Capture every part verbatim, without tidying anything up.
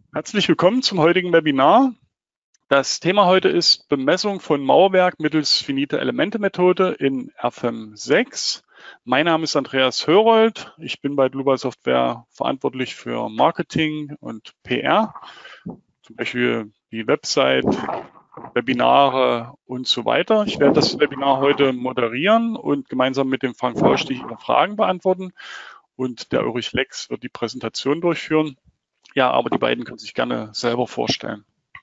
Herzlich willkommen zum heutigen Webinar. Das Thema heute ist Bemessung von Mauerwerk mittels Finite-Elemente-Methode in R F E M sechs. Mein Name ist Andreas Hörold. Ich bin bei Global Software verantwortlich für Marketing und P R, zum Beispiel die Website, Webinare und so weiter. Ich werde das Webinar heute moderieren und gemeinsam mit dem Frank Faustich Ihre Fragen beantworten. Und der Ulrich Lex wird die Präsentation durchführen. Ja, aber die beiden können sich gerne selber vorstellen.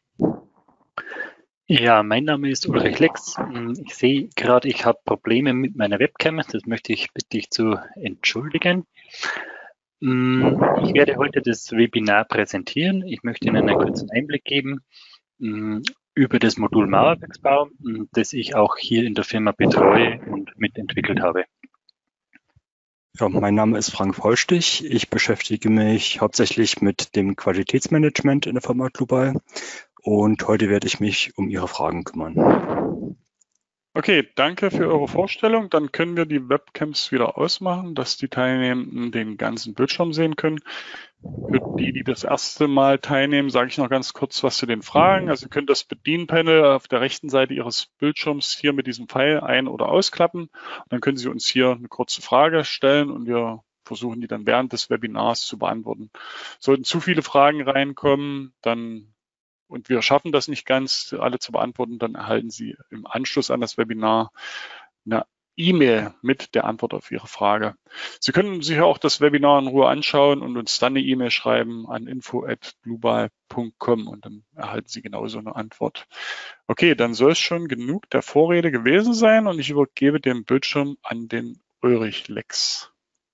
Ja, mein Name ist Ulrich Lex. Ich sehe gerade, ich habe Probleme mit meiner Webcam. Das möchte ich bitte ich zu entschuldigen. Ich werde heute das Webinar präsentieren. Ich möchte Ihnen einen kurzen Einblick geben über das Modul Mauerwerksbau, das ich auch hier in der Firma betreue und mitentwickelt habe. Ja, mein Name ist Frank Faustich. Ich beschäftige mich hauptsächlich mit dem Qualitätsmanagement in der Firma Global und heute werde ich mich um Ihre Fragen kümmern. Okay, danke für eure Vorstellung. Dann können wir die Webcams wieder ausmachen, dass die Teilnehmenden den ganzen Bildschirm sehen können. Für die, die das erste Mal teilnehmen, sage ich noch ganz kurz was zu den Fragen. Also ihr könnt das Bedienpanel auf der rechten Seite Ihres Bildschirms hier mit diesem Pfeil ein- oder ausklappen. Und dann können Sie uns hier eine kurze Frage stellen und wir versuchen die dann während des Webinars zu beantworten. Sollten zu viele Fragen reinkommen, dann und wir schaffen das nicht ganz, alle zu beantworten, dann erhalten Sie im Anschluss an das Webinar eine E-Mail mit der Antwort auf Ihre Frage. Sie können sich auch das Webinar in Ruhe anschauen und uns dann eine E-Mail schreiben an info at global punkt com und dann erhalten Sie genauso eine Antwort. Okay, dann soll es schon genug der Vorrede gewesen sein und ich übergebe den Bildschirm an den Ulrich Lex.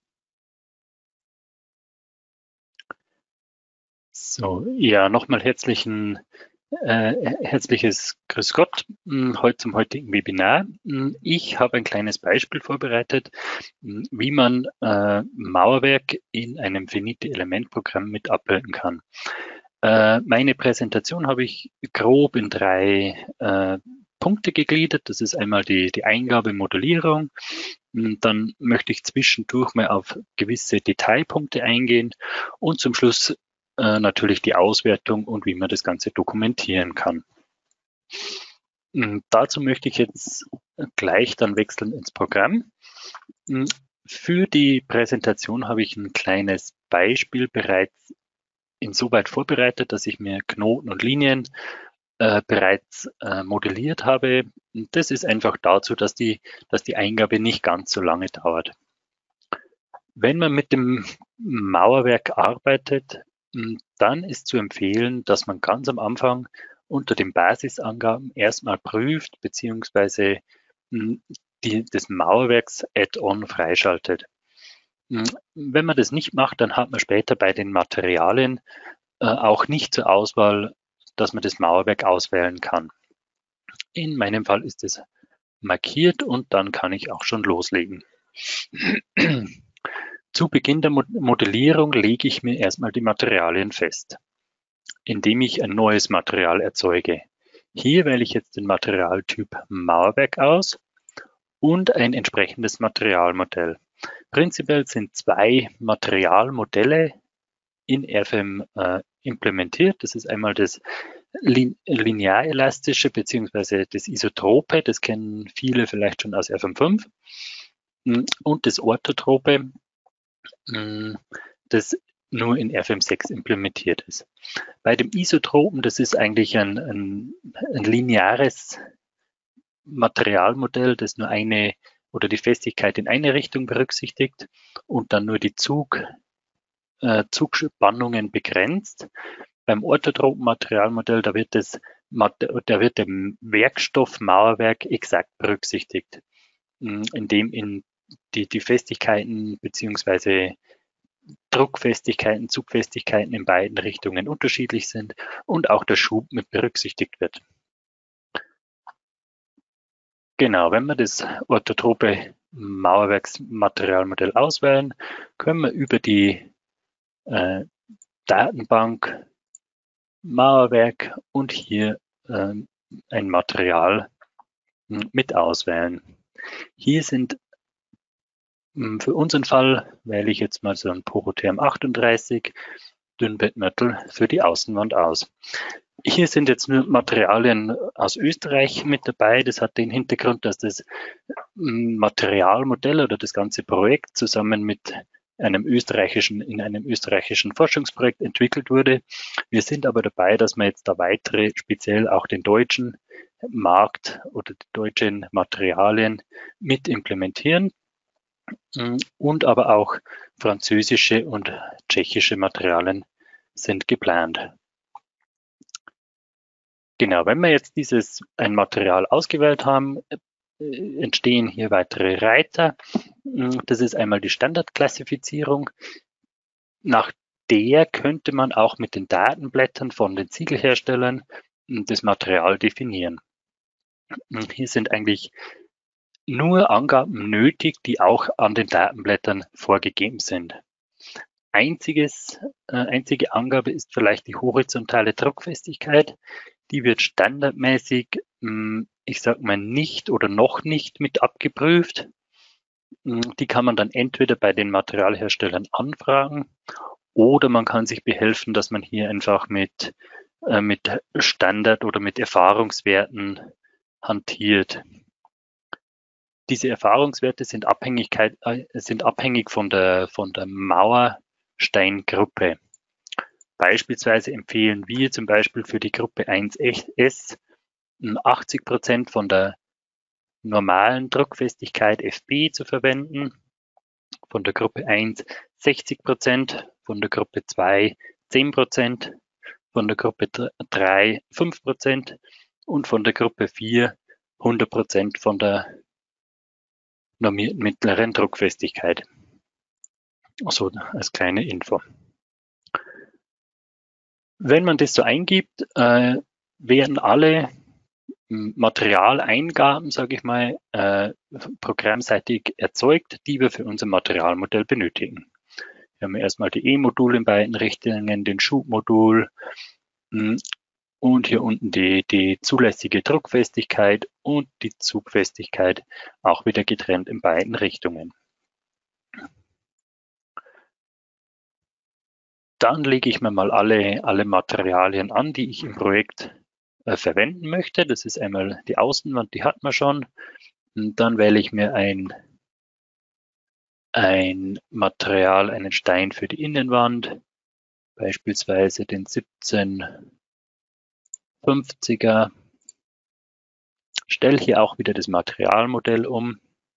So, ja, nochmal herzlichen Äh, herzliches Grüß Gott heute zum heutigen Webinar. Ich habe ein kleines Beispiel vorbereitet, wie man äh, Mauerwerk in einem Finite-Element-Programm mit abbilden kann. Äh, meine Präsentation habe ich grob in drei äh, Punkte gegliedert. Das ist einmal die, die Eingabe, Modellierung. Dann möchte ich zwischendurch mal auf gewisse Detailpunkte eingehen und zum Schluss äh, natürlich die Auswertung und wie man das Ganze dokumentieren kann. Und dazu möchte ich jetzt gleich dann wechseln ins Programm. Für die Präsentation habe ich ein kleines Beispiel bereits insoweit vorbereitet, dass ich mir Knoten und Linien äh, bereits äh, modelliert habe. Und das ist einfach dazu, dass die, dass die Eingabe nicht ganz so lange dauert. Wenn man mit dem Mauerwerk arbeitet, dann ist zu empfehlen, dass man ganz am Anfang unter den Basisangaben erstmal prüft bzw. das Mauerwerks-Add-on freischaltet. Wenn man das nicht macht, dann hat man später bei den Materialien äh, auch nicht zur Auswahl, dass man das Mauerwerk auswählen kann. In meinem Fall ist es markiert und dann kann ich auch schon loslegen. Zu Beginn der Modellierung lege ich mir erstmal die Materialien fest, indem ich ein neues Material erzeuge. Hier wähle ich jetzt den Materialtyp Mauerwerk aus und ein entsprechendes Materialmodell. Prinzipiell sind zwei Materialmodelle in R F E M äh, implementiert. Das ist einmal das Lin linearelastische bzw. das Isotrope, das kennen viele vielleicht schon aus R F E M fünf, und das orthotrope, das nur in R F E M sechs implementiert ist. Bei dem Isotropen, das ist eigentlich ein, ein, ein lineares Materialmodell, das nur eine oder die Festigkeit in eine Richtung berücksichtigt und dann nur die Zug, äh, Zugspannungen begrenzt. Beim orthotropen Materialmodell, da wird, das, da wird der Werkstoff Mauerwerk exakt berücksichtigt, indem in die, die Festigkeiten beziehungsweise Druckfestigkeiten, Zugfestigkeiten in beiden Richtungen unterschiedlich sind und auch der Schub mit berücksichtigt wird. Genau, wenn wir das orthotrope Mauerwerksmaterialmodell auswählen, können wir über die äh, Datenbank Mauerwerk und hier äh, ein Material mit auswählen. Hier sind für unseren Fall wähle ich jetzt mal so ein Porotherm achtunddreißig. Dünnbettmörtel für die Außenwand aus. Hier sind jetzt nur Materialien aus Österreich mit dabei. Das hat den Hintergrund, dass das Materialmodell oder das ganze Projekt zusammen mit einem österreichischen, in einem österreichischen Forschungsprojekt entwickelt wurde. Wir sind aber dabei, dass wir jetzt da weitere, speziell auch den deutschen Markt oder die deutschen Materialien mit implementieren und aber auch französische und tschechische Materialien sind geplant. Genau, wenn wir jetzt dieses ein Material ausgewählt haben, entstehen hier weitere Reiter. Das ist einmal die Standardklassifizierung. Nach der könnte man auch mit den Datenblättern von den Ziegelherstellern das Material definieren. Hier sind eigentlich nur Angaben nötig, die auch an den Datenblättern vorgegeben sind. Einziges, äh, einzige Angabe ist vielleicht die horizontale Druckfestigkeit. Die wird standardmäßig, ich sag mal, nicht oder noch nicht mit abgeprüft. Die kann man dann entweder bei den Materialherstellern anfragen oder man kann sich behelfen, dass man hier einfach mit, äh, mit Standard- oder mit Erfahrungswerten hantiert. Diese Erfahrungswerte sind, Abhängigkeit, äh, sind abhängig von der, von der Mauersteingruppe. Beispielsweise empfehlen wir zum Beispiel für die Gruppe eins S achtzig Prozent von der normalen Druckfestigkeit F B zu verwenden, von der Gruppe eins sechzig Prozent, von der Gruppe zwei zehn Prozent, von der Gruppe drei fünf Prozent und von der Gruppe vier hundert Prozent von der normierten mittleren Druckfestigkeit. So als kleine Info. Wenn man das so eingibt, äh, werden alle Materialeingaben, sage ich mal, äh, programmseitig erzeugt, die wir für unser Materialmodell benötigen. Wir haben erstmal die E-Module in beiden Richtungen, den Schubmodul mh, und hier unten die, die zulässige Druckfestigkeit und die Zugfestigkeit, auch wieder getrennt in beiden Richtungen. Dann lege ich mir mal alle, alle Materialien an, die ich im Projekt äh, verwenden möchte. Das ist einmal die Außenwand, die hat man schon. Und dann wähle ich mir ein, ein Material, einen Stein für die Innenwand, beispielsweise den siebzehnhundertfünfziger. Stelle hier auch wieder das Materialmodell um.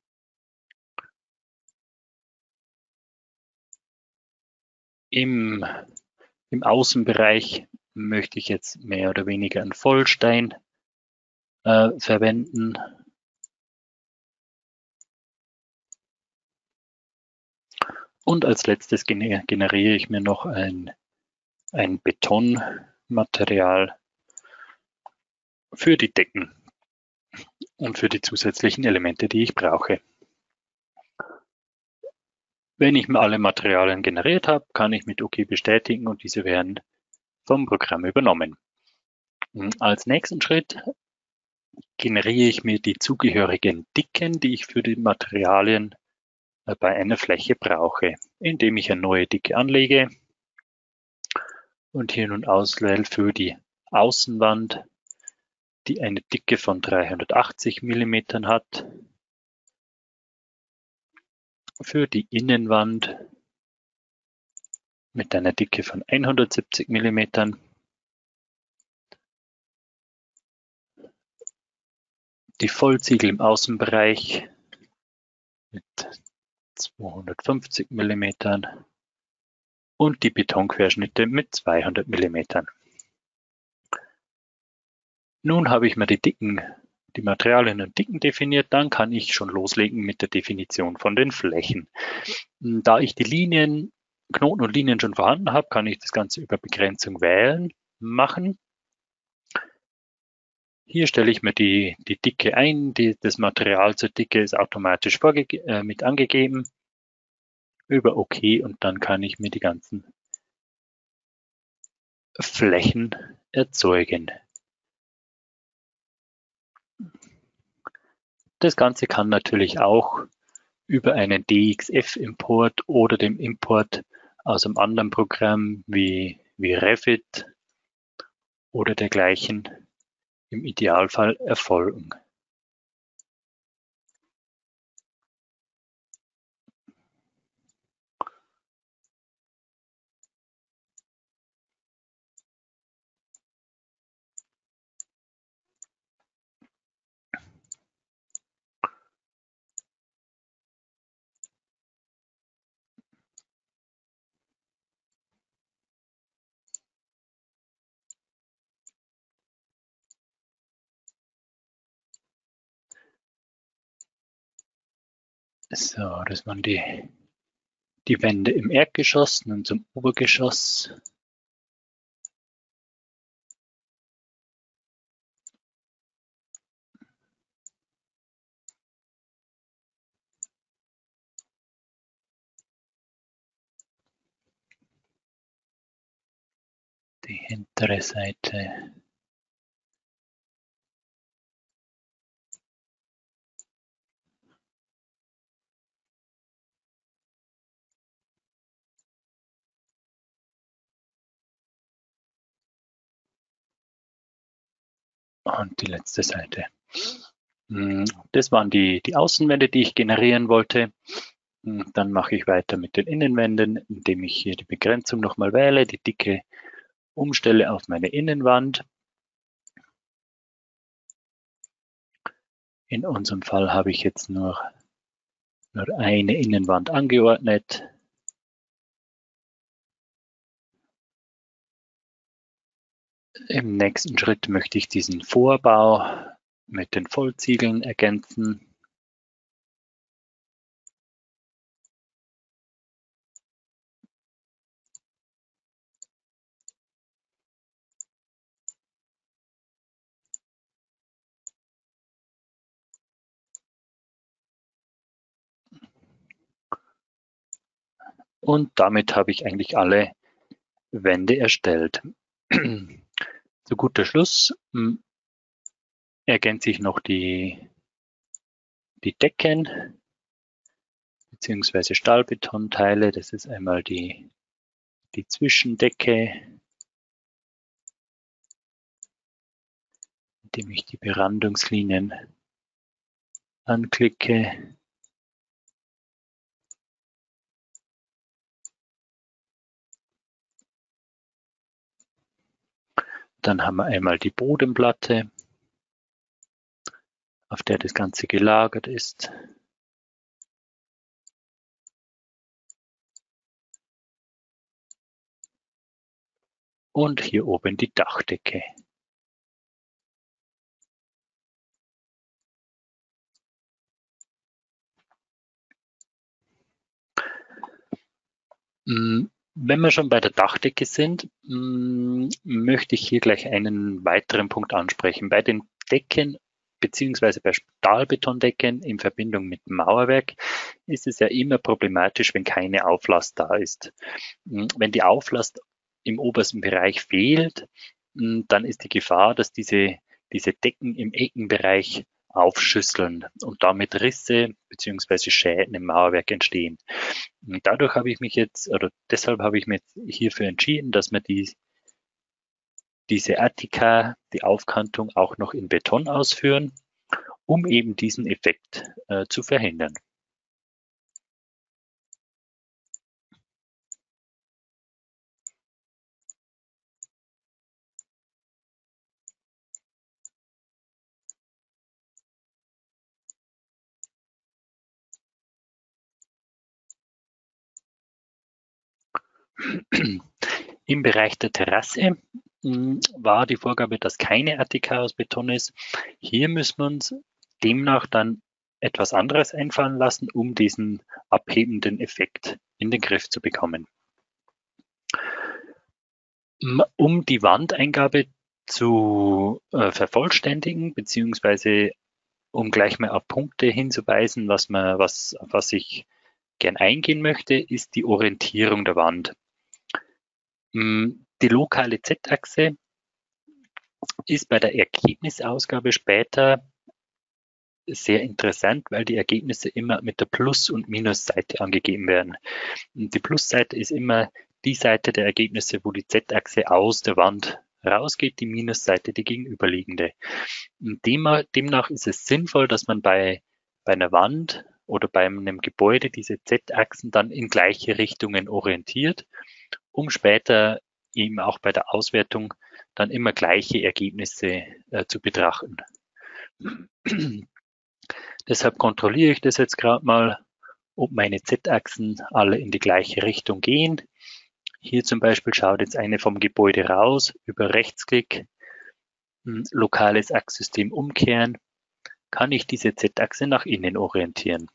Im, im Außenbereich möchte ich jetzt mehr oder weniger einen Vollstein äh, verwenden. Und als letztes generiere ich mir noch ein, ein Betonmaterial für die Decken und für die zusätzlichen Elemente, die ich brauche. Wenn ich mir alle Materialien generiert habe, kann ich mit OK bestätigen und diese werden vom Programm übernommen. Als nächsten Schritt generiere ich mir die zugehörigen Dicken, die ich für die Materialien bei einer Fläche brauche, indem ich eine neue Dicke anlege und hier nun auswähle für die Außenwand, die eine Dicke von dreihundertachtzig Millimetern hat, für die Innenwand mit einer Dicke von hundertsiebzig Millimetern, die Vollziegel im Außenbereich mit zweihundertfünfzig Millimetern und die Betonquerschnitte mit zweihundert Millimetern. Nun habe ich mir die Dicken, die Materialien und Dicken definiert, dann kann ich schon loslegen mit der Definition von den Flächen. Da ich die Linien, Knoten und Linien schon vorhanden habe, kann ich das Ganze über Begrenzung wählen machen. Hier stelle ich mir die, die Dicke ein, die, das Material zur Dicke ist automatisch äh, mit angegeben, über OK und dann kann ich mir die ganzen Flächen erzeugen. Das Ganze kann natürlich auch über einen D X F-Import oder dem Import aus einem anderen Programm wie, wie Revit oder dergleichen im Idealfall erfolgen. So, das waren die, die Wände im Erdgeschoss. Nun zum Obergeschoss. Die hintere Seite. Und die letzte Seite. Das waren die, die Außenwände, die ich generieren wollte. Dann mache ich weiter mit den Innenwänden, indem ich hier die Begrenzung nochmal wähle, die Dicke umstelle auf meine Innenwand. In unserem Fall habe ich jetzt nur, nur eine Innenwand angeordnet. Im nächsten Schritt möchte ich diesen Vorbau mit den Vollziegeln ergänzen. Und damit habe ich eigentlich alle Wände erstellt. Zu guter Schluss hm, ergänze ich noch die, die Decken bzw. Stahlbetonteile. Das ist einmal die, die Zwischendecke, indem ich die Berandungslinien anklicke. Dann haben wir einmal die Bodenplatte, auf der das Ganze gelagert ist. Und hier oben die Dachdecke. Wenn wir schon bei der Dachdecke sind, möchte ich hier gleich einen weiteren Punkt ansprechen. Bei den Decken beziehungsweise bei Stahlbetondecken in Verbindung mit Mauerwerk ist es ja immer problematisch, wenn keine Auflast da ist. Wenn die Auflast im obersten Bereich fehlt, dann ist die Gefahr, dass diese, diese Decken im Eckenbereich aufschüsseln und damit Risse beziehungsweise Schäden im Mauerwerk entstehen. Und dadurch habe ich mich jetzt, oder deshalb habe ich mich hierfür entschieden, dass wir die, diese Attika, die Aufkantung, auch noch in Beton ausführen, um eben diesen Effekt äh, zu verhindern. Im Bereich der Terrasse mh, war die Vorgabe, dass keine Attika aus Beton ist. Hier müssen wir uns demnach dann etwas anderes einfallen lassen, um diesen abhebenden Effekt in den Griff zu bekommen. Um die Wandeingabe zu äh, vervollständigen, beziehungsweise um gleich mal auf Punkte hinzuweisen, was, man, was, was ich gern eingehen möchte, ist die Orientierung der Wand. Die lokale Z-Achse ist bei der Ergebnisausgabe später sehr interessant, weil die Ergebnisse immer mit der Plus- und Minusseite angegeben werden. Und die Plusseite ist immer die Seite der Ergebnisse, wo die Z-Achse aus der Wand rausgeht, die Minusseite die gegenüberliegende. Und demnach ist es sinnvoll, dass man bei, bei einer Wand oder bei einem Gebäude diese Z-Achsen dann in gleiche Richtungen orientiert, um später eben auch bei der Auswertung dann immer gleiche Ergebnisse äh, zu betrachten. Deshalb kontrolliere ich das jetzt gerade mal, ob meine Z-Achsen alle in die gleiche Richtung gehen. Hier zum Beispiel schaut jetzt eine vom Gebäude raus, über Rechtsklick, lokales Achssystem umkehren, kann ich diese Z-Achse nach innen orientieren.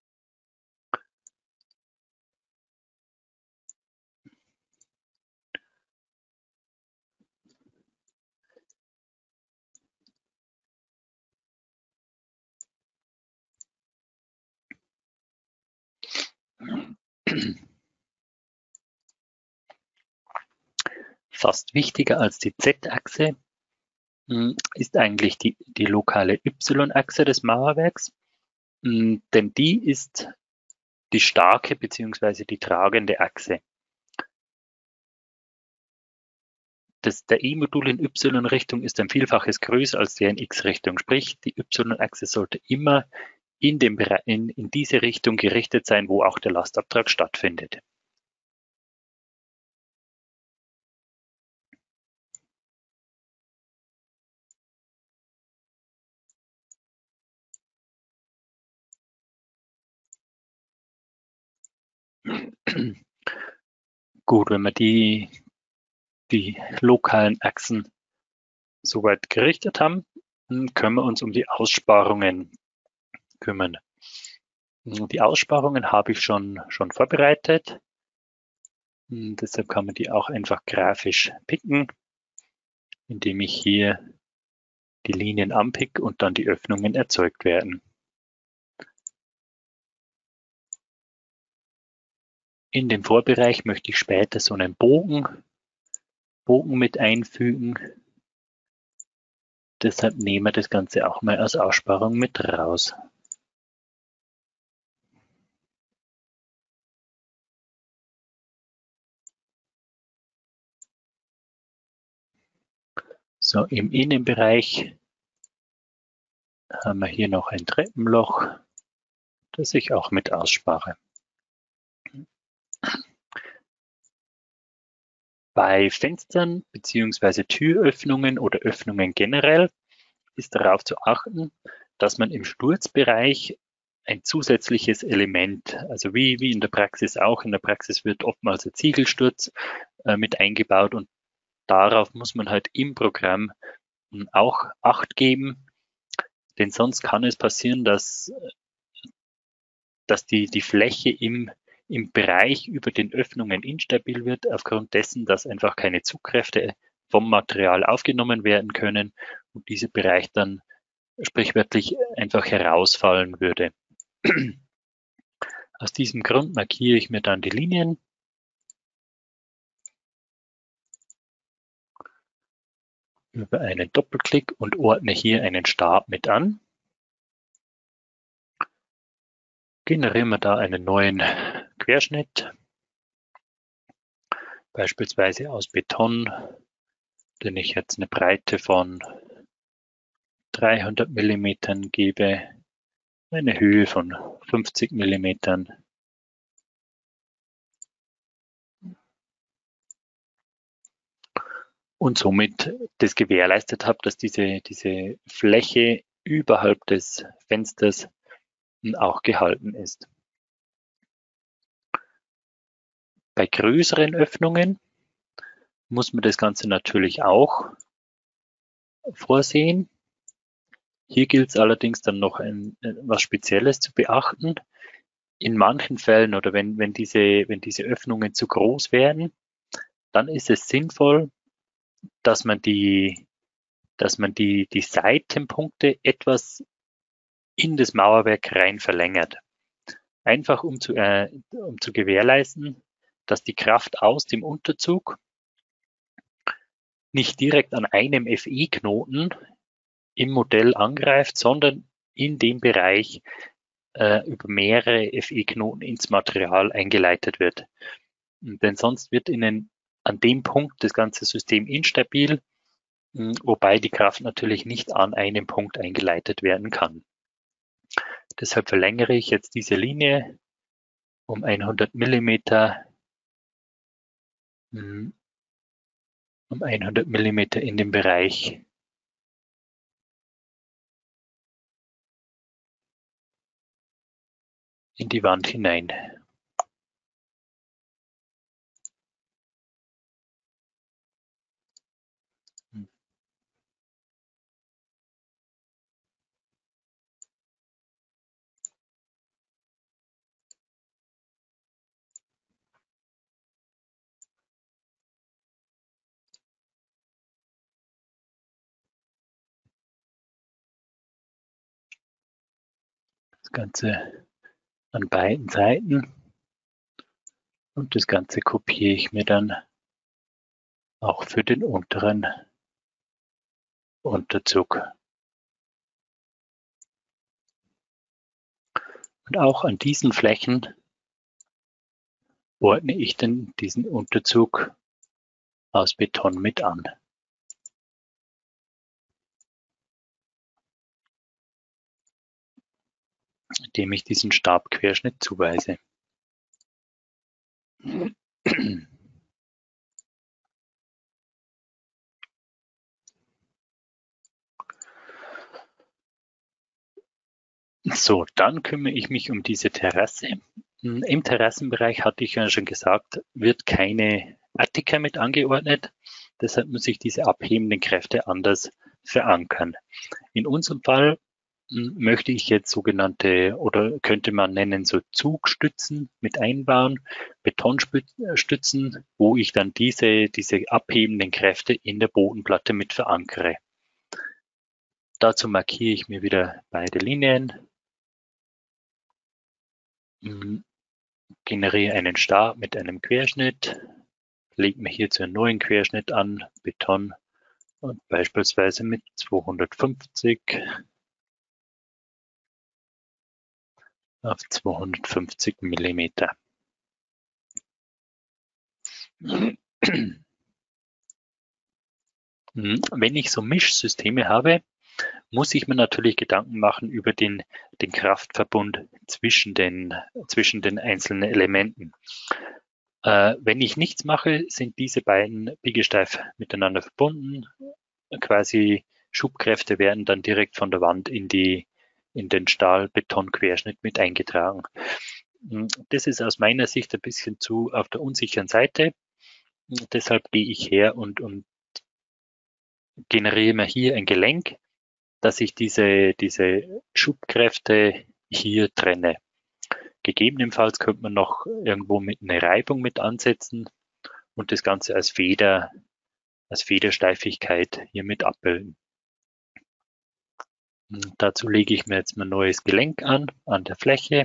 Fast wichtiger als die Z-Achse ist eigentlich die, die lokale Y-Achse des Mauerwerks, denn die ist die starke bzw. die tragende Achse. Das, der E-Modul in Y-Richtung ist ein Vielfaches größer als der in X-Richtung, sprich die Y-Achse sollte immer in, dem, in, in diese Richtung gerichtet sein, wo auch der Lastabtrag stattfindet. Gut, wenn wir die, die lokalen Achsen soweit gerichtet haben, dann können wir uns um die Aussparungen kümmern. Die Aussparungen habe ich schon, schon vorbereitet. Und deshalb kann man die auch einfach grafisch picken, indem ich hier die Linien anpicke und dann die Öffnungen erzeugt werden. In den Vorbereich möchte ich später so einen Bogen, Bogen mit einfügen. Deshalb nehmen wir das Ganze auch mal als Aussparung mit raus. So, im Innenbereich haben wir hier noch ein Treppenloch, das ich auch mit ausspare. Bei Fenstern bzw. Türöffnungen oder Öffnungen generell ist darauf zu achten, dass man im Sturzbereich ein zusätzliches Element, also wie, wie in der Praxis auch, in der Praxis wird oftmals ein Ziegelsturz äh, mit eingebaut und darauf muss man halt im Programm auch Acht geben, denn sonst kann es passieren, dass, dass die, die Fläche im im Bereich über den Öffnungen instabil wird, aufgrund dessen, dass einfach keine Zugkräfte vom Material aufgenommen werden können und dieser Bereich dann sprichwörtlich einfach herausfallen würde. Aus diesem Grund markiere ich mir dann die Linien. Über einen Doppelklick und ordne hier einen Stab mit an. Generieren wir da einen neuen Querschnitt, beispielsweise aus Beton, den ich jetzt eine Breite von dreihundert Millimeter gebe, eine Höhe von fünfzig Millimeter. Und somit das gewährleistet habe, dass diese, diese Fläche überhalb des Fensters auch gehalten ist. Bei größeren Öffnungen muss man das Ganze natürlich auch vorsehen. Hier gilt es allerdings dann noch ein, was Spezielles zu beachten. In manchen Fällen oder wenn, wenn, diese, wenn diese Öffnungen zu groß werden, dann ist es sinnvoll, dass man die, dass man die, die Seitenpunkte etwas in das Mauerwerk rein verlängert. Einfach um zu, äh, um zu gewährleisten, dass die Kraft aus dem Unterzug nicht direkt an einem F E-Knoten im Modell angreift, sondern in dem Bereich äh, über mehrere F E-Knoten ins Material eingeleitet wird. Denn sonst wird Ihnen an dem Punkt das ganze System instabil, wobei die Kraft natürlich nicht an einem Punkt eingeleitet werden kann. Deshalb verlängere ich jetzt diese Linie um hundert Millimeter, um hundert Millimeter in den Bereich in die Wand hinein. Das Ganze an beiden Seiten und das Ganze kopiere ich mir dann auch für den unteren Unterzug. Und auch an diesen Flächen ordne ich dann diesen Unterzug aus Beton mit an. Indem ich diesen Stabquerschnitt zuweise. So, dann kümmere ich mich um diese Terrasse. Im Terrassenbereich, hatte ich ja schon gesagt, wird keine Attika mit angeordnet. Deshalb muss ich diese abhebenden Kräfte anders verankern. In unserem Fall möchte ich jetzt sogenannte, oder könnte man nennen, so Zugstützen mit einbauen, Betonstützen, wo ich dann diese, diese abhebenden Kräfte in der Bodenplatte mit verankere. Dazu markiere ich mir wieder beide Linien, generiere einen Stab mit einem Querschnitt, lege mir hierzu einen neuen Querschnitt an, Beton, und beispielsweise mit zweihundertfünfzig auf zweihundertfünfzig Millimeter. Wenn ich so Mischsysteme habe, muss ich mir natürlich Gedanken machen über den, den Kraftverbund zwischen den, zwischen den einzelnen Elementen. Äh, wenn ich nichts mache, sind diese beiden biegesteif miteinander verbunden. Quasi Schubkräfte werden dann direkt von der Wand in, die, in den Stahl-Beton-Querschnitt mit eingetragen. Das ist aus meiner Sicht ein bisschen zu auf der unsicheren Seite. Deshalb gehe ich her und, und generiere mir hier ein Gelenk, dass ich diese, diese Schubkräfte hier trenne. Gegebenenfalls könnte man noch irgendwo mit einer Reibung mit ansetzen und das Ganze als Feder, als Federsteifigkeit hier mit abbilden. Und dazu lege ich mir jetzt mein neues Gelenk an, an der Fläche.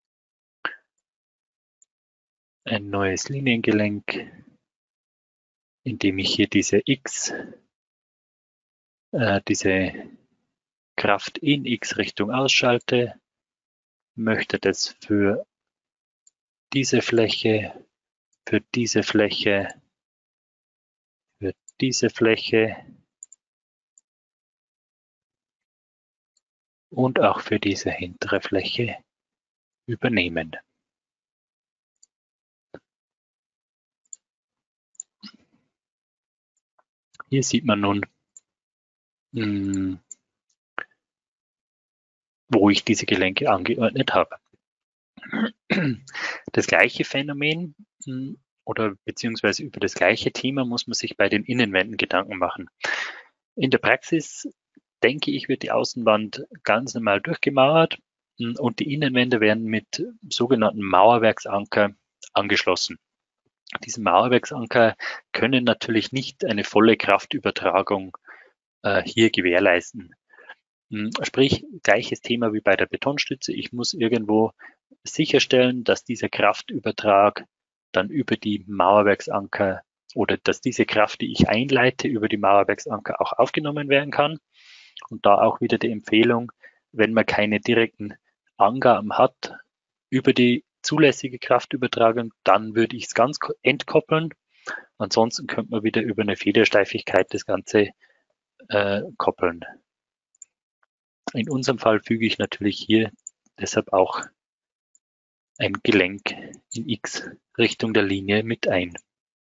Ein neues Liniengelenk, indem ich hier diese X, äh, diese Kraft in X-Richtung ausschalte, möchte das für diese Fläche, für diese Fläche, für diese Fläche und auch für diese hintere Fläche übernehmen. Hier sieht man nun, mh, wo ich diese Gelenke angeordnet habe. Das gleiche Phänomen mh, oder beziehungsweise über das gleiche Thema muss man sich bei den Innenwänden Gedanken machen. In der Praxis, denke ich, wird die Außenwand ganz normal durchgemauert mh, und die Innenwände werden mit sogenannten Mauerwerksanker angeschlossen. Diese Mauerwerksanker können natürlich nicht eine volle Kraftübertragung äh, hier gewährleisten. Sprich, gleiches Thema wie bei der Betonstütze. Ich muss irgendwo sicherstellen, dass dieser Kraftübertrag dann über die Mauerwerksanker oder dass diese Kraft, die ich einleite, über die Mauerwerksanker auch aufgenommen werden kann. Und da auch wieder die Empfehlung, wenn man keine direkten Angaben hat über die zulässige Kraftübertragung, dann würde ich es ganz entkoppeln. Ansonsten könnte man wieder über eine Federsteifigkeit das Ganze äh, koppeln. In unserem Fall füge ich natürlich hier deshalb auch ein Gelenk in X Richtung der Linie mit ein.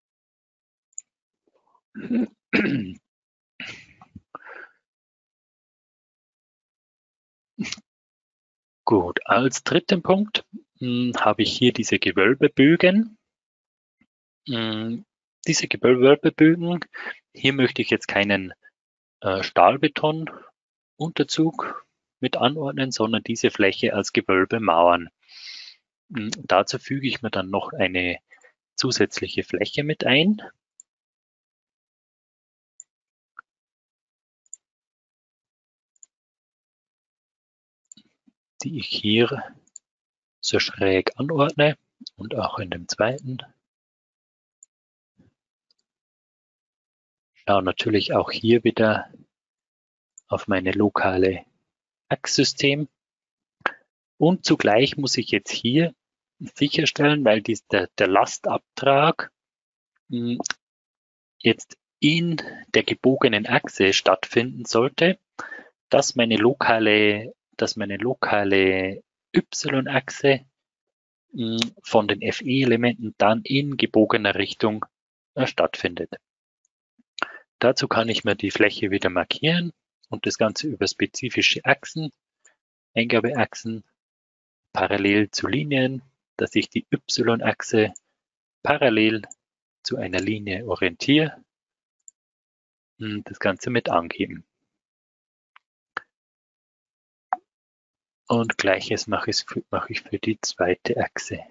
Gut, als dritten Punkt mh, habe ich hier diese Gewölbebögen. Mh, diese Gewölbebögen, hier möchte ich jetzt keinen äh, Stahlbetonunterzug mit anordnen, sondern diese Fläche als Gewölbemauern. Mh, dazu füge ich mir dann noch eine zusätzliche Fläche mit ein. Die ich hier so schräg anordne und auch in dem zweiten. Schaue natürlich auch hier wieder auf meine lokale Achssystem. Und zugleich muss ich jetzt hier sicherstellen, weil dies, der, der Lastabtrag mh, jetzt in der gebogenen Achse stattfinden sollte, dass meine lokale, dass meine lokale Y-Achse von den F E-Elementen dann in gebogener Richtung äh, stattfindet. Dazu kann ich mir die Fläche wieder markieren und das Ganze über spezifische Achsen, Eingabeachsen, parallel zu Linien, dass ich die Y-Achse parallel zu einer Linie orientiere und das Ganze mit angeben. Und gleiches mache ich für, mache ich für die zweite Achse.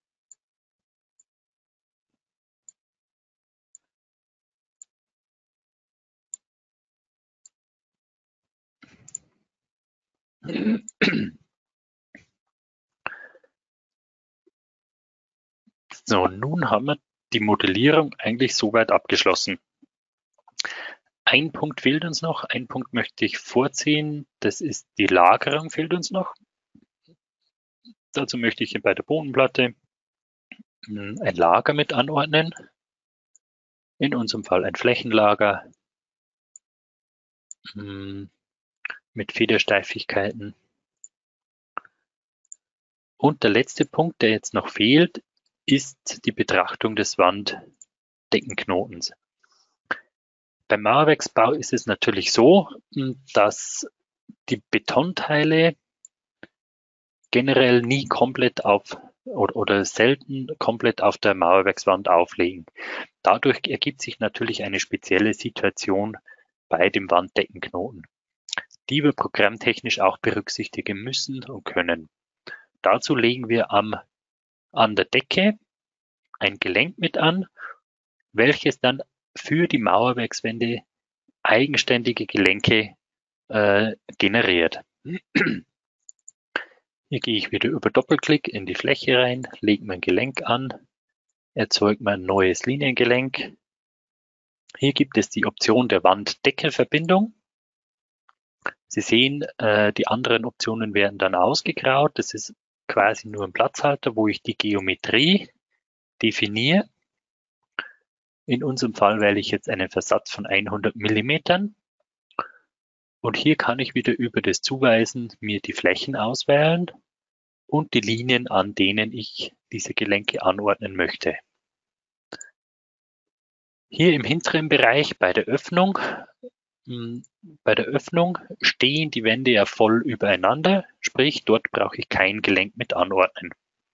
So, nun haben wir die Modellierung eigentlich soweit abgeschlossen. Ein Punkt fehlt uns noch, ein Punkt möchte ich vorziehen, das ist die Lagerung fehlt uns noch. Dazu möchte ich bei der Bodenplatte ein Lager mit anordnen. In unserem Fall ein Flächenlager mit Federsteifigkeiten. Und der letzte Punkt, der jetzt noch fehlt, ist die Betrachtung des Wanddeckenknotens. Beim Mauerwerksbau ist es natürlich so, dass die Betonteile generell nie komplett auf oder, oder selten komplett auf der Mauerwerkswand aufliegen. Dadurch ergibt sich natürlich eine spezielle Situation bei dem Wanddeckenknoten, die wir programmtechnisch auch berücksichtigen müssen und können. Dazu legen wir am, an der Decke ein Gelenk mit an, welches dann für die Mauerwerkswände eigenständige Gelenke äh, generiert. Hier gehe ich wieder über Doppelklick in die Fläche rein, lege mein Gelenk an, erzeuge mein neues Liniengelenk. Hier gibt es die Option der Wanddeckelverbindung. Sie sehen, äh, die anderen Optionen werden dann ausgegraut. Das ist quasi nur ein Platzhalter, wo ich die Geometrie definiere. In unserem Fall wähle ich jetzt einen Versatz von hundert Millimetern. Und hier kann ich wieder über das Zuweisen mir die Flächen auswählen und die Linien, an denen ich diese Gelenke anordnen möchte. Hier im hinteren Bereich bei der Öffnung, bei der Öffnung stehen die Wände ja voll übereinander, sprich dort brauche ich kein Gelenk mit anordnen.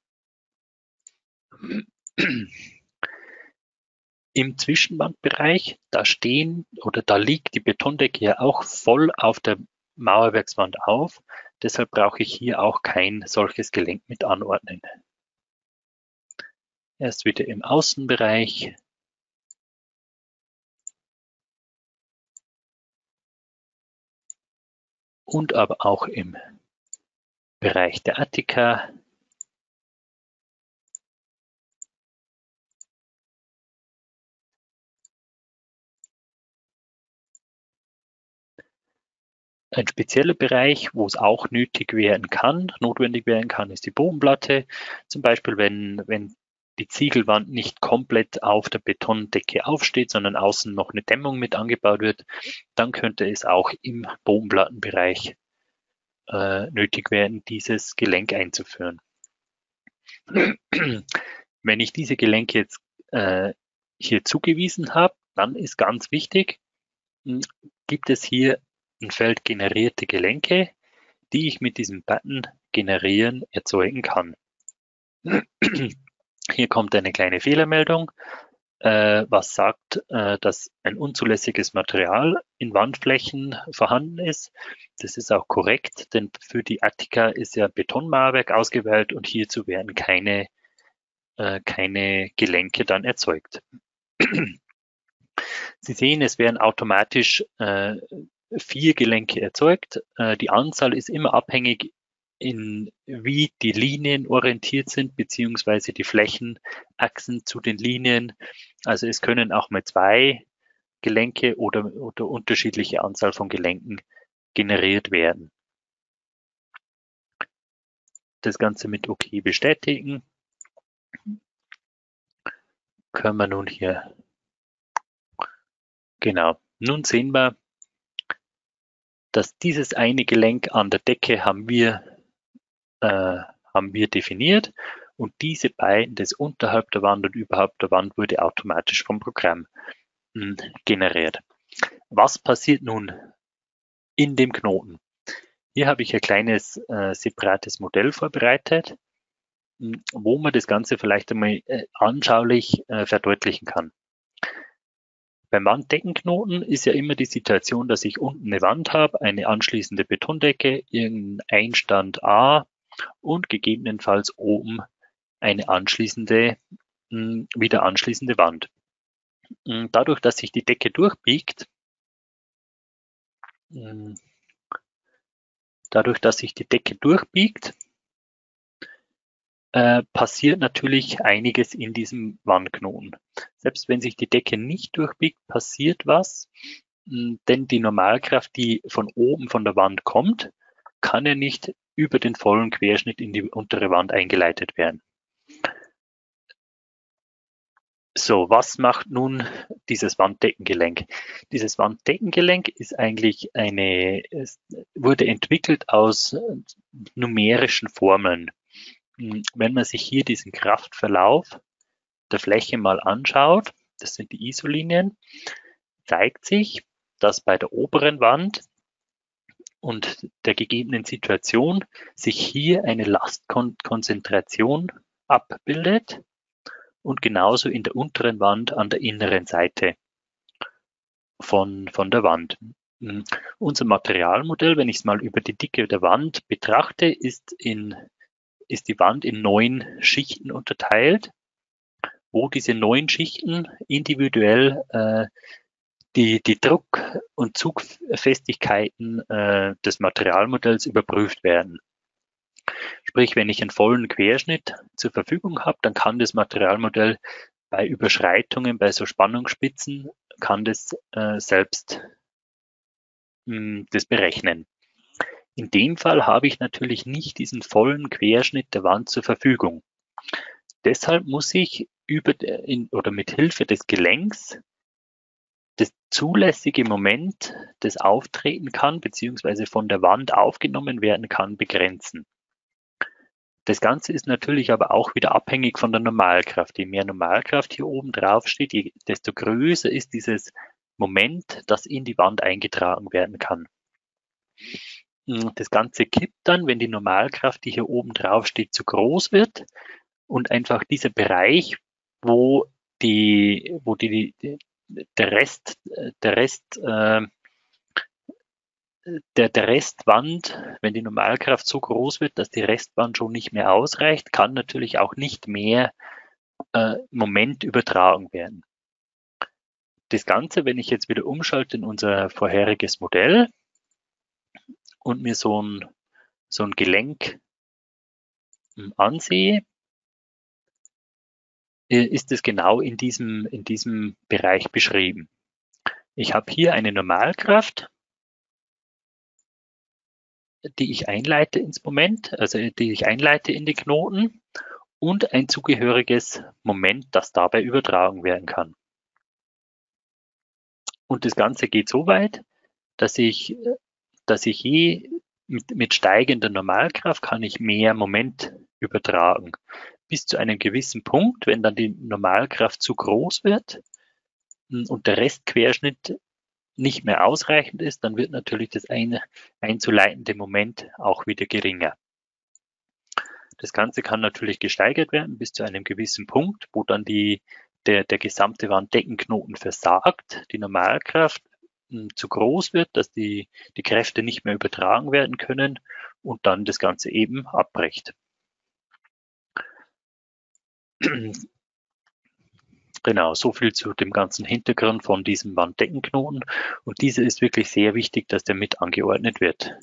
Im Zwischenwandbereich, da stehen oder da liegt die Betondecke ja auch voll auf der Mauerwerkswand auf. Deshalb brauche ich hier auch kein solches Gelenk mit anordnen. Erst wieder im Außenbereich. Und aber auch im Bereich der Attika. Ein spezieller Bereich, wo es auch nötig werden kann, notwendig werden kann, ist die Bodenplatte. Zum Beispiel, wenn, wenn die Ziegelwand nicht komplett auf der Betondecke aufsteht, sondern außen noch eine Dämmung mit angebaut wird, dann könnte es auch im Bodenplattenbereich äh, nötig werden, dieses Gelenk einzuführen. Wenn ich diese Gelenke jetzt äh, hier zugewiesen habe, dann ist ganz wichtig, mh, gibt es hier ein Feld generierte Gelenke, die ich mit diesem Button generieren erzeugen kann. Hier kommt eine kleine Fehlermeldung, äh, was sagt, äh, dass ein unzulässiges Material in Wandflächen vorhanden ist. Das ist auch korrekt, denn für die Attika ist ja Betonmauerwerk ausgewählt und hierzu werden keine, äh, keine Gelenke dann erzeugt. Sie sehen, es werden automatisch äh, vier Gelenke erzeugt. Äh, die Anzahl ist immer abhängig, in wie die Linien orientiert sind, beziehungsweise die Flächenachsen zu den Linien. Also es können auch mal zwei Gelenke oder, oder unterschiedliche Anzahl von Gelenken generiert werden. Das Ganze mit OK bestätigen. Können wir nun hier, genau, nun sehen wir, dass dieses eine Gelenk an der Decke haben wir, äh, haben wir definiert und diese beiden, das unterhalb der Wand und überhalb der Wand, wurde automatisch vom Programm mh, generiert. Was passiert nun in dem Knoten? Hier habe ich ein kleines äh, separates Modell vorbereitet, mh, wo man das Ganze vielleicht einmal äh, anschaulich äh, verdeutlichen kann. Beim Wanddeckenknoten ist ja immer die Situation, dass ich unten eine Wand habe, eine anschließende Betondecke, irgendein Einstand A und gegebenenfalls oben eine anschließende, wieder anschließende Wand. Dadurch, dass sich die Decke durchbiegt, dadurch, dass sich die Decke durchbiegt, äh, passiert natürlich einiges in diesem Wandknoten. Selbst wenn sich die Decke nicht durchbiegt, passiert was, denn die Normalkraft, die von oben von der Wand kommt, kann ja nicht über den vollen Querschnitt in die untere Wand eingeleitet werden. So, was macht nun dieses Wanddeckengelenk? Dieses Wanddeckengelenk ist eigentlich eine, es wurde entwickelt aus numerischen Formeln. Wenn man sich hier diesen Kraftverlauf der Fläche mal anschaut, das sind die Isolinien, zeigt sich, dass bei der oberen Wand und der gegebenen Situation sich hier eine Lastkonzentration abbildet und genauso in der unteren Wand an der inneren Seite von, von der Wand. Unser Materialmodell, wenn ich es mal über die Dicke der Wand betrachte, ist, in, ist die Wand in neun Schichten unterteilt, wo diese neun Schichten individuell äh, die, die Druck- und Zugfestigkeiten äh, des Materialmodells überprüft werden. Sprich, wenn ich einen vollen Querschnitt zur Verfügung habe, dann kann das Materialmodell bei Überschreitungen, bei so Spannungsspitzen, kann das äh, selbst mh, das berechnen. In dem Fall habe ich natürlich nicht diesen vollen Querschnitt der Wand zur Verfügung. Deshalb muss ich über in, oder mit Hilfe des Gelenks das zulässige Moment, das auftreten kann, beziehungsweise von der Wand aufgenommen werden kann, begrenzen. Das Ganze ist natürlich aber auch wieder abhängig von der Normalkraft. Je mehr Normalkraft hier oben drauf steht, je, desto größer ist dieses Moment, das in die Wand eingetragen werden kann. Das Ganze kippt dann, wenn die Normalkraft, die hier oben drauf steht, zu groß wird und einfach dieser Bereich, wo die, wo die, der Rest, der Rest, äh, Der, der Restwand, wenn die Normalkraft so groß wird, dass die Restwand schon nicht mehr ausreicht, kann natürlich auch nicht mehr äh, Moment übertragen werden. Das Ganze, wenn ich jetzt wieder umschalte in unser vorheriges Modell und mir so ein, so ein Gelenk ansehe, ist es genau in diesem, in diesem Bereich beschrieben. Ich habe hier eine Normalkraft die ich einleite ins Moment, also die ich einleite in den Knoten, und ein zugehöriges Moment, das dabei übertragen werden kann. Und das Ganze geht so weit, dass ich, dass ich je mit, mit steigender Normalkraft kann ich mehr Moment übertragen. Bis zu einem gewissen Punkt, wenn dann die Normalkraft zu groß wird und der Restquerschnitt nicht mehr ausreichend ist, dann wird natürlich das eine einzuleitende Moment auch wieder geringer. Das Ganze kann natürlich gesteigert werden bis zu einem gewissen Punkt, wo dann die, der, der gesamte Wanddeckenknoten versagt, die Normalkraft mh, zu groß wird, dass die, die Kräfte nicht mehr übertragen werden können und dann das Ganze eben abbricht. Genau, so viel zu dem ganzen Hintergrund von diesem Wanddeckenknoten. Und diese ist wirklich sehr wichtig, dass der mit angeordnet wird.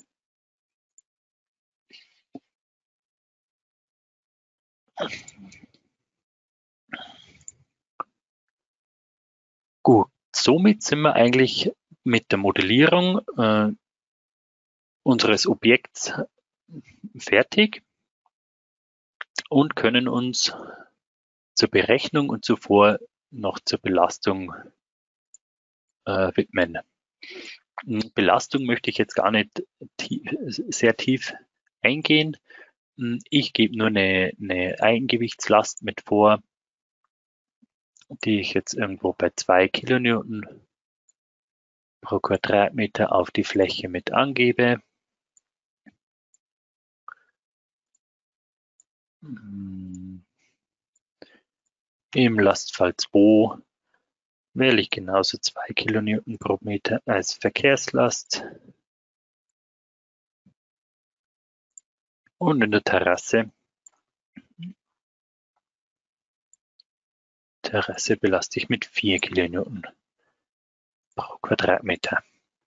Gut, somit sind wir eigentlich mit der Modellierung äh, unseres Objekts fertig und können uns zur Berechnung und zuvor noch zur Belastung äh, widmen. Belastung möchte ich jetzt gar nicht tief, sehr tief eingehen. Ich gebe nur eine, eine Eigengewichtslast mit vor, die ich jetzt irgendwo bei zwei Kilonewton pro Quadratmeter auf die Fläche mit angebe. Im Lastfall zwei wähle ich genauso zwei Kilonewton pro Meter als Verkehrslast. Und in der Terrasse, Terrasse belaste ich mit vier Kilonewton pro Quadratmeter.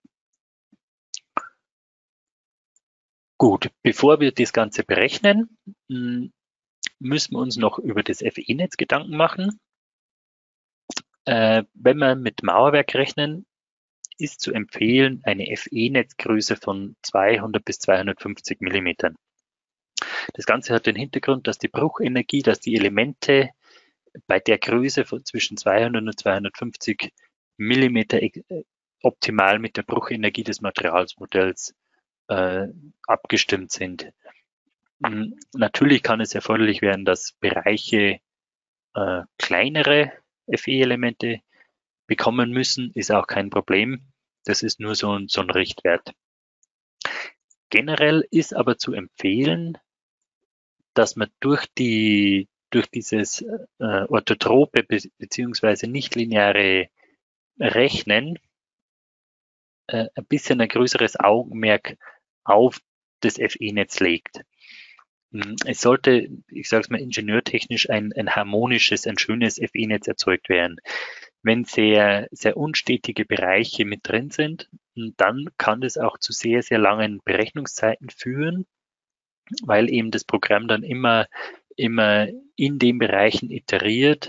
Gut, bevor wir das Ganze berechnen, müssen wir uns noch über das F E-Netz Gedanken machen. Äh, wenn wir mit Mauerwerk rechnen, ist zu empfehlen eine F E-Netzgröße von zweihundert bis zweihundertfünfzig Millimetern. Das Ganze hat den Hintergrund, dass die Bruchenergie, dass die Elemente bei der Größe von zwischen zweihundert und zweihundertfünfzig Millimeter optimal mit der Bruchenergie des Materialsmodells äh, abgestimmt sind. Natürlich kann es erforderlich werden, dass Bereiche äh, kleinere F E-Elemente bekommen müssen, ist auch kein Problem. Das ist nur so ein, so ein Richtwert. Generell ist aber zu empfehlen, dass man durch die durch dieses äh, orthotrope be beziehungsweise nichtlineare Rechnen äh, ein bisschen ein größeres Augenmerk auf das F E-Netz legt. Es sollte, ich sage es mal ingenieurtechnisch, ein, ein harmonisches, ein schönes F E-Netz erzeugt werden. Wenn sehr, sehr unstetige Bereiche mit drin sind, dann kann das auch zu sehr, sehr langen Berechnungszeiten führen, weil eben das Programm dann immer, immer in den Bereichen iteriert,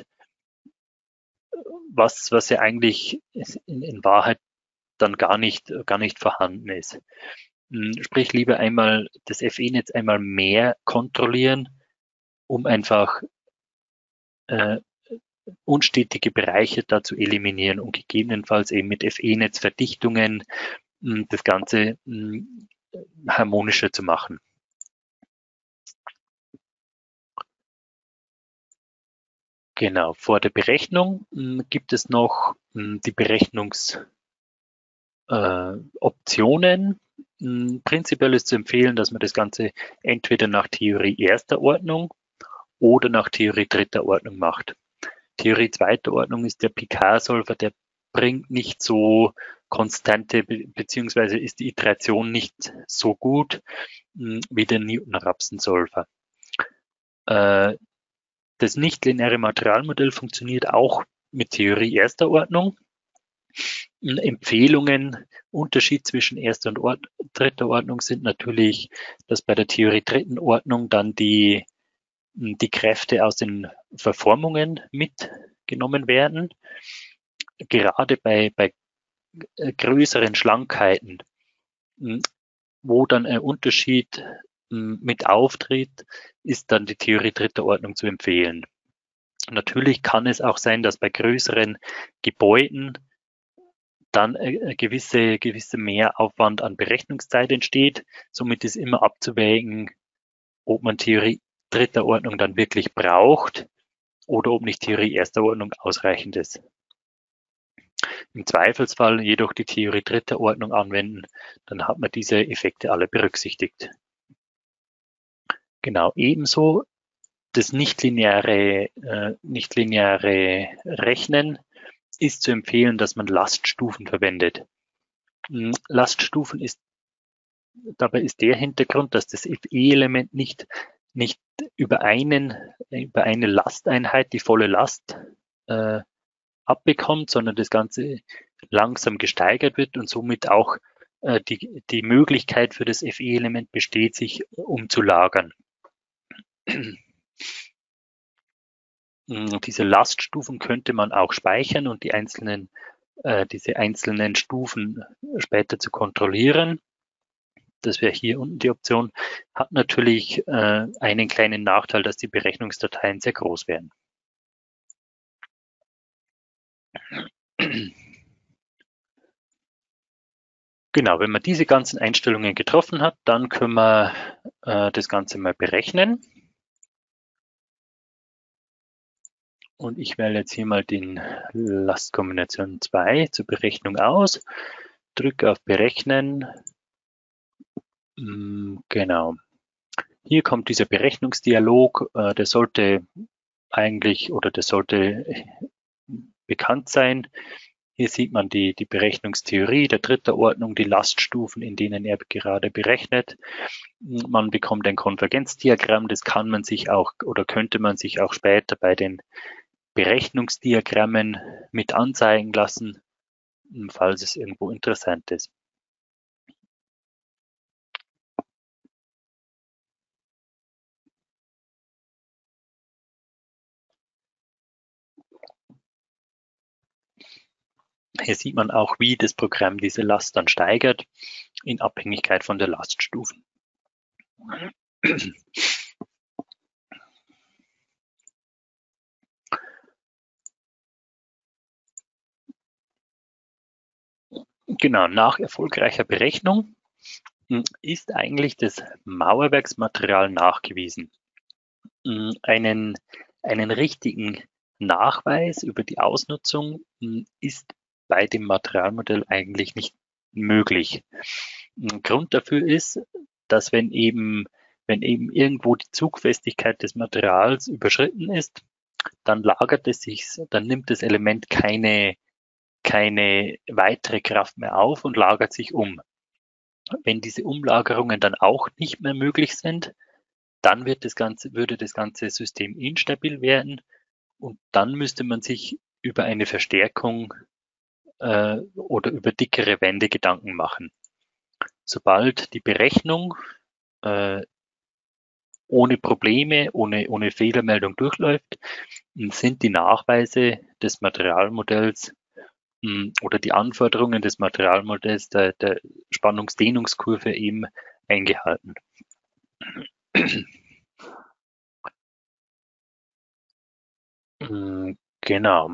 was, was ja eigentlich in, in Wahrheit dann gar nicht, gar nicht vorhanden ist. Sprich, lieber einmal das F E-Netz einmal mehr kontrollieren, um einfach äh, unstetige Bereiche da zu eliminieren und gegebenenfalls eben mit F E-Netz-Verdichtungen das Ganze mh, harmonischer zu machen. Genau, vor der Berechnung mh, gibt es noch mh, die Berechnungsoptionen. Äh, Prinzipiell ist zu empfehlen, dass man das Ganze entweder nach Theorie erster Ordnung oder nach Theorie dritter Ordnung macht. Theorie zweiter Ordnung ist der Picard-Solver, der bringt nicht so konstante, be beziehungsweise ist die Iteration nicht so gut mh, wie der Newton-Raphson-Solver. Äh, das nichtlineare Materialmodell funktioniert auch mit Theorie erster Ordnung. Empfehlungen, Unterschied zwischen erster und Ord dritter Ordnung sind natürlich, dass bei der Theorie dritten Ordnung dann die, die Kräfte aus den Verformungen mitgenommen werden. Gerade bei, bei größeren Schlankheiten wo dann ein Unterschied mit auftritt, ist dann die Theorie dritter Ordnung zu empfehlen. Natürlich kann es auch sein, dass bei größeren Gebäuden dann ein gewisse, gewisse Mehraufwand an Berechnungszeit entsteht. Somit ist immer abzuwägen, ob man Theorie dritter Ordnung dann wirklich braucht oder ob nicht Theorie erster Ordnung ausreichend ist. Im Zweifelsfall jedoch die Theorie dritter Ordnung anwenden, dann hat man diese Effekte alle berücksichtigt. Genau, ebenso das nichtlineare, äh, nichtlineare Rechnen ist zu empfehlen, dass man Laststufen verwendet. Laststufen ist, dabei ist der Hintergrund, dass das F E-Element nicht, nicht über einen, über eine Lasteinheit die volle Last äh, abbekommt, sondern das Ganze langsam gesteigert wird und somit auch äh, die, die Möglichkeit für das F E-Element besteht, sich umzulagern. Diese Laststufen könnte man auch speichern und die einzelnen, äh, diese einzelnen Stufen später zu kontrollieren. Das wäre hier unten die Option. Hat natürlich äh, einen kleinen Nachteil, dass die Berechnungsdateien sehr groß werden. Genau, wenn man diese ganzen Einstellungen getroffen hat, dann können wir äh, das Ganze mal berechnen. Und ich wähle jetzt hier mal den Lastkombination zwei zur Berechnung aus, drücke auf Berechnen. Genau. Hier kommt dieser Berechnungsdialog, äh, der sollte eigentlich oder der sollte bekannt sein. Hier sieht man die, die Berechnungstheorie der dritten Ordnung, die Laststufen, in denen er gerade berechnet. Man bekommt ein Konvergenzdiagramm, das kann man sich auch oder könnte man sich auch später bei den Berechnungsdiagrammen mit anzeigen lassen, falls es irgendwo interessant ist. Hier sieht man auch, wie das Programm diese Last dann steigert, in Abhängigkeit von der Laststufen. Genau, nach erfolgreicher Berechnung ist eigentlich das Mauerwerksmaterial nachgewiesen. Einen, einen richtigen Nachweis über die Ausnutzung ist bei dem Materialmodell eigentlich nicht möglich. Grund dafür ist, dass wenn eben, wenn eben irgendwo die Zugfestigkeit des Materials überschritten ist, dann lagert es sich, dann nimmt das Element keine, keine weitere Kraft mehr auf und lagert sich um. Wenn diese Umlagerungen dann auch nicht mehr möglich sind, dann wird das ganze, würde das ganze System instabil werden und dann müsste man sich über eine Verstärkung äh, oder über dickere Wände Gedanken machen. Sobald die Berechnung äh, ohne Probleme, ohne, ohne Fehlermeldung durchläuft, sind die Nachweise des Materialmodells mh, oder die Anforderungen des Materialmodells der, der Spannungsdehnungskurve eben eingehalten. Genau.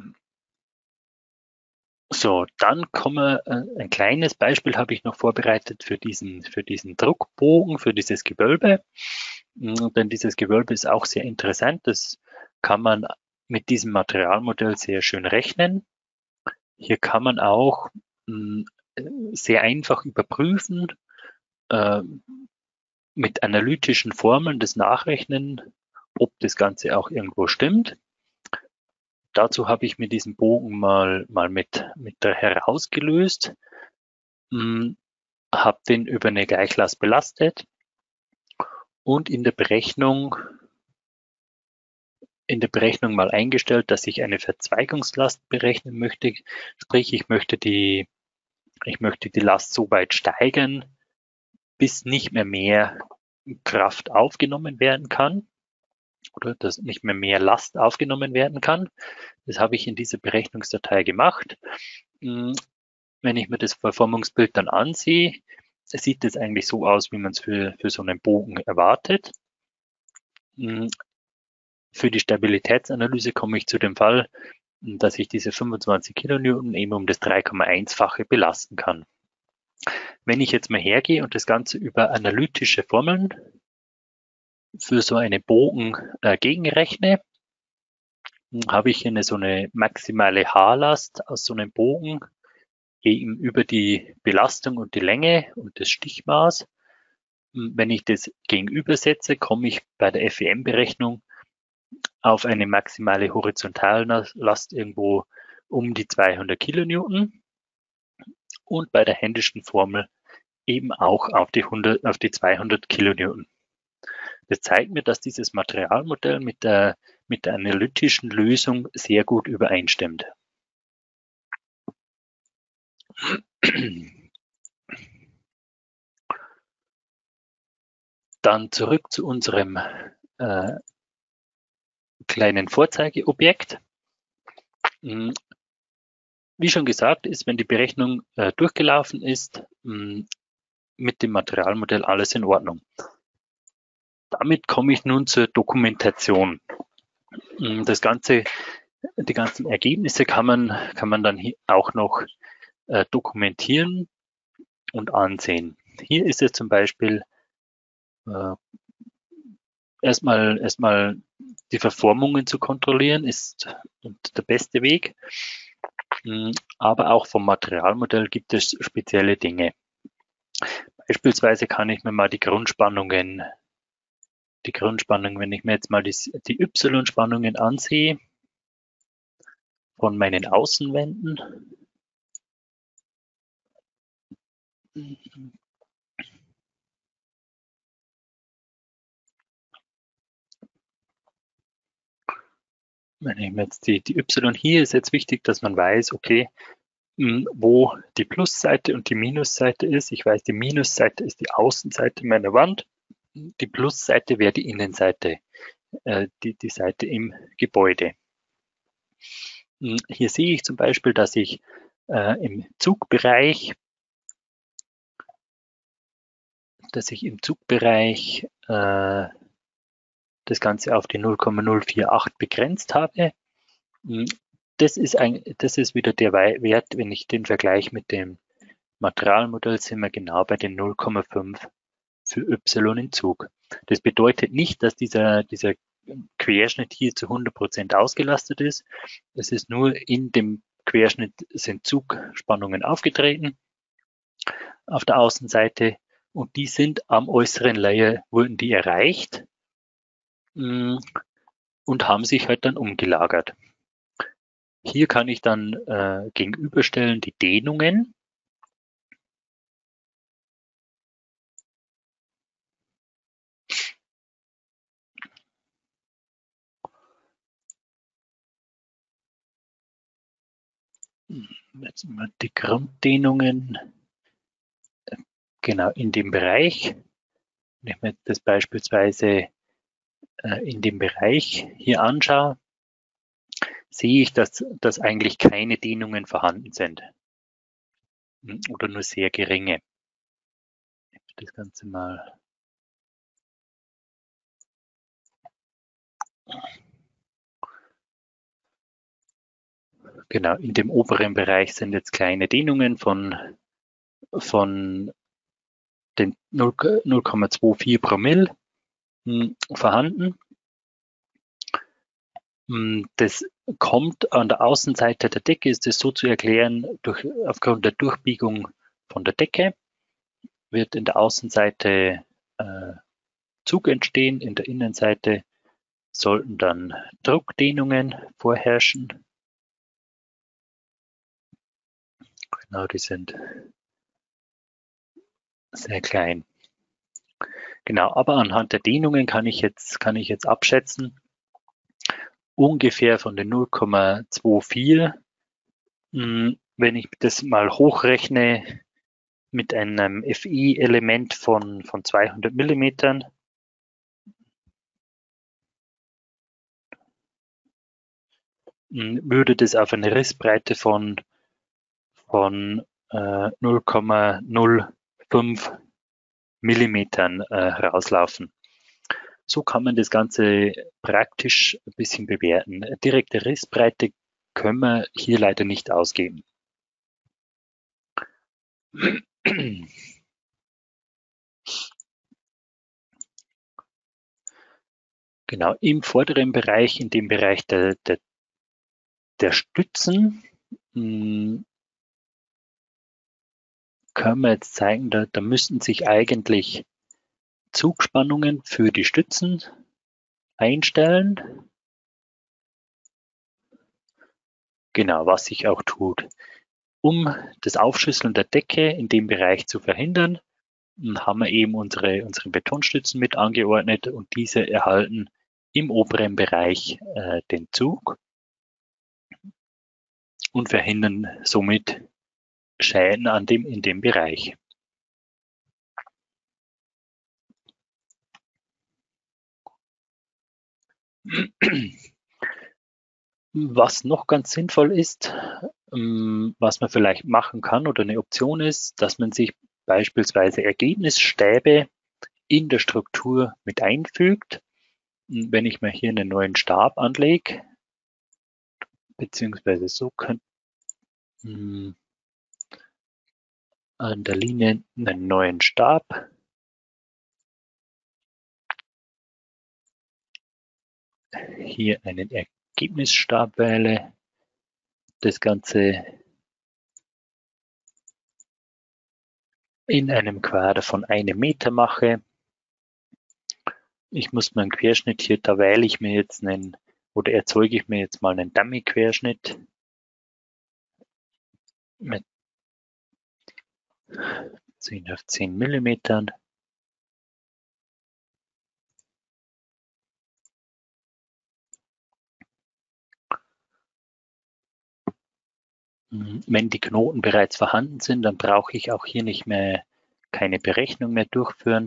So, dann kommen wir, äh, ein kleines Beispiel habe ich noch vorbereitet für diesen, für diesen Druckbogen, für dieses Gewölbe. Denn dieses Gewölbe ist auch sehr interessant. Das kann man mit diesem Materialmodell sehr schön rechnen. Hier kann man auch mh, sehr einfach überprüfen, äh, mit analytischen Formeln das Nachrechnen, ob das Ganze auch irgendwo stimmt. Dazu habe ich mir diesen Bogen mal, mal mit, mit herausgelöst, hm, habe den über eine Gleichlast belastet und in der Berechnung, in der Berechnung mal eingestellt, dass ich eine Verzweigungslast berechnen möchte. Sprich, ich möchte die, ich möchte die Last so weit steigern, bis nicht mehr mehr Kraft aufgenommen werden kann oder dass nicht mehr mehr Last aufgenommen werden kann. Das habe ich in dieser Berechnungsdatei gemacht. Wenn ich mir das Verformungsbild dann ansehe, sieht es eigentlich so aus, wie man es für, für so einen Bogen erwartet. Für die Stabilitätsanalyse komme ich zu dem Fall, dass ich diese fünfundzwanzig Kilonewton eben um das drei Komma eins-fache belasten kann. Wenn ich jetzt mal hergehe und das Ganze über analytische Formeln für so einen Bogen äh, gegenrechne, habe ich hier eine, so eine maximale H-Last aus so einem Bogen eben über die Belastung und die Länge und das Stichmaß. Wenn ich das gegenübersetze, komme ich bei der F E M-Berechnung auf eine maximale Horizontallast irgendwo um die zweihundert Kilonewton und bei der händischen Formel eben auch auf die, hundert, auf die zweihundert Kilonewton. Das zeigt mir, dass dieses Materialmodell mit der, mit der analytischen Lösung sehr gut übereinstimmt. Dann zurück zu unserem äh, kleinen Vorzeigeobjekt. Wie schon gesagt ist, wenn die Berechnung äh, durchgelaufen ist, mh, mit dem Materialmodell alles in Ordnung. Damit komme ich nun zur Dokumentation. Das Ganze, die ganzen Ergebnisse kann man, kann man dann hier auch noch äh, dokumentieren und ansehen. Hier ist es zum Beispiel äh, erstmal, erstmal die Verformungen zu kontrollieren, ist der beste Weg. Aber auch vom Materialmodell gibt es spezielle Dinge. Beispielsweise kann ich mir mal die Grundspannungen Die Grundspannung, wenn ich mir jetzt mal die, die Y-Spannungen ansehe von meinen Außenwänden. Wenn ich mir jetzt die, die Y hier ist jetzt wichtig, dass man weiß, okay, wo die Plusseite und die Minusseite ist. Ich weiß, die Minusseite ist die Außenseite meiner Wand. Die Plusseite wäre die Innenseite, äh, die, die Seite im Gebäude. Hier sehe ich zum Beispiel, dass ich äh, im Zugbereich, dass ich im Zugbereich äh, das Ganze auf die null Komma null vier acht begrenzt habe. Das ist, ein, das ist wieder der Wert, wenn ich den Vergleich mit dem Materialmodell, sind wir genau bei den null Komma fünf für Y im Zug. Das bedeutet nicht, dass dieser, dieser Querschnitt hier zu hundert Prozent ausgelastet ist. Es ist nur in dem Querschnitt sind Zugspannungen aufgetreten auf der Außenseite und die sind am äußeren Layer, wurden die erreicht und haben sich halt dann umgelagert. Hier kann ich dann äh, gegenüberstellen die Dehnungen. Jetzt mal die Grunddehnungen genau in dem Bereich. Wenn ich mir das beispielsweise äh, in dem Bereich hier anschaue, sehe ich, dass, dass eigentlich keine Dehnungen vorhanden sind oder nur sehr geringe. Das Ganze mal genau, in dem oberen Bereich sind jetzt kleine Dehnungen von, von den null Komma vierundzwanzig Promille hm, vorhanden. Das kommt an der Außenseite der Decke, ist es so zu erklären, durch, aufgrund der Durchbiegung von der Decke wird in der Außenseite äh, Zug entstehen, in der Innenseite sollten dann Druckdehnungen vorherrschen. Genau, die sind sehr klein. Genau, aber anhand der Dehnungen kann ich jetzt, kann ich jetzt abschätzen, ungefähr von den null Komma vierundzwanzig, wenn ich das mal hochrechne mit einem F I-Element von, von zweihundert Millimetern, würde das auf eine Rissbreite von, von äh, null Komma null fünf Millimetern äh, rauslaufen. So kann man das Ganze praktisch ein bisschen bewerten. Direkte Rissbreite können wir hier leider nicht ausgeben. Genau, im vorderen Bereich, in dem Bereich der, der, der Stützen, mh, können wir jetzt zeigen, da, da müssten sich eigentlich Zugspannungen für die Stützen einstellen. Genau, was sich auch tut. Um das Aufschüsseln der Decke in dem Bereich zu verhindern, haben wir eben unsere, unsere Betonstützen mit angeordnet und diese erhalten im oberen Bereich äh, den Zug und verhindern somit Schäden an dem, in dem Bereich. Was noch ganz sinnvoll ist, was man vielleicht machen kann oder eine Option ist, dass man sich beispielsweise Ergebnisstäbe in der Struktur mit einfügt. Wenn ich mir hier einen neuen Stab anlege, beziehungsweise so könnte an der Linie einen neuen Stab. Hier einen Ergebnisstab wähle, das Ganze in einem Quader von einem Meter mache. Ich muss meinen Querschnitt hier, da wähle ich mir jetzt einen, oder erzeuge ich mir jetzt mal einen Dummy-Querschnitt mit zehn auf zehn Millimetern. Wenn die Knoten bereits vorhanden sind, dann brauche ich auch hier nicht mehr keine Berechnung mehr durchführen.